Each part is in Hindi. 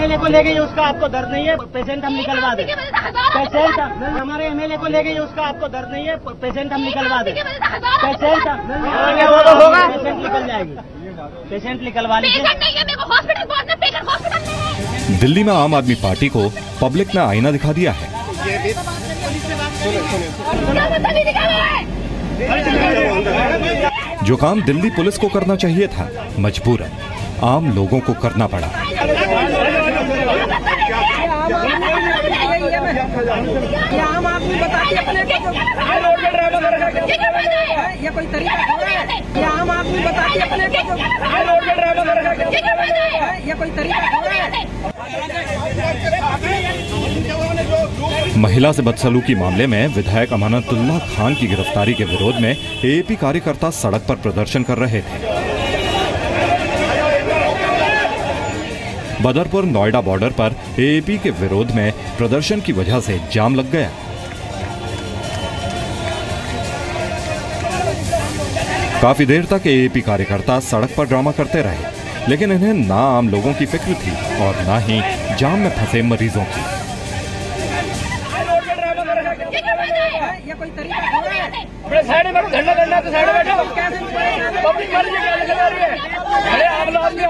एमएलए को ले गई उसका आपको दर्द नहीं है, पेशेंट हम निकलवा दे। पेशेंट हमारे एमएलए को ले गई उसका आपको दर्द नहीं है, पेशेंट हम निकलवा दे। पेशेंट होगा, पेशेंट निकल जाएगी, पेशेंट निकलवा लीजिए। दिल्ली में आम आदमी पार्टी को पब्लिक ने आईना दिखा दिया है। जो काम दिल्ली पुलिस को करना चाहिए था, मजबूरन आम लोगों को करना पड़ा। आम आदमी बताती अपने को ये कोई तरीका है? आम आदमी बताती अपने को ये कोई तरीका है? महिला से बदसलूकी मामले में विधायक अमानतुल्लाह खान की गिरफ्तारी के विरोध में एएपी कार्यकर्ता सड़क पर प्रदर्शन कर रहे थे। बदरपुर नोएडा बॉर्डर पर एएपी के विरोध में प्रदर्शन की वजह से जाम लग गया। काफी देर तक एएपी कार्यकर्ता सड़क पर ड्रामा करते रहे, लेकिन इन्हें ना आम लोगों की फिक्र थी और ना ही जाम में फंसे मरीजों की। ये कोई तरीका है? अपने साइड में धरना करना तो साइड में बैठो। पब्लिक वाली क्या चला रही है? अरे आप लोग आदमी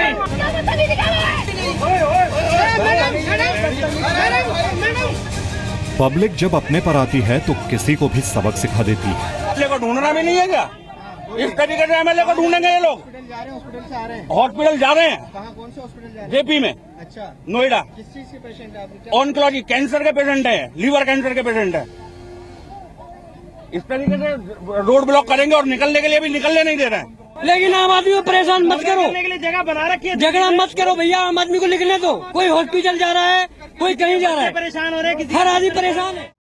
पब्लिक जब अपने पर आती है तो किसी को भी सबक सिखा देती है। एमएलए को ढूंढना भी नहीं है क्या? इस तरीके से एमएलए को ढूंढेंगे ये लोग? हॉस्पिटल जा रहे हैं। कौन से हॉस्पिटल जा रहे हैं? जेपी में। अच्छा, नोएडा। किस चीज के पेशेंट है आप? ऑन्कोलॉजी, कैंसर के पेशेंट है, लीवर कैंसर के पेशेंट है। इस तरीके से रोड ब्लॉक करेंगे और निकलने के लिए भी निकलने नहीं दे रहे हैं। लेकिन आम आदमी को परेशान मत करो, के लिए जगह बना रखी है। झगड़ा मत करो भैया, आम आदमी को निकलने दो। कोई हॉस्पिटल जा रहा है, कोई कहीं जा रहा है, परेशान हो रहे हैं, हर आदमी परेशान है।